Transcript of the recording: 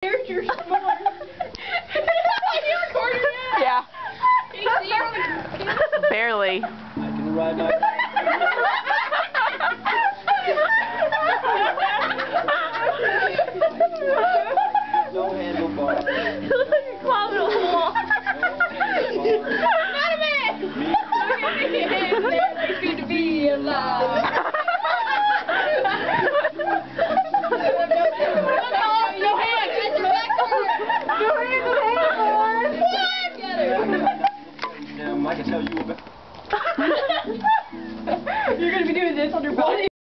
character snore. Are you recording it? Yeah. Can you see it on the camera? Barely. I can ride my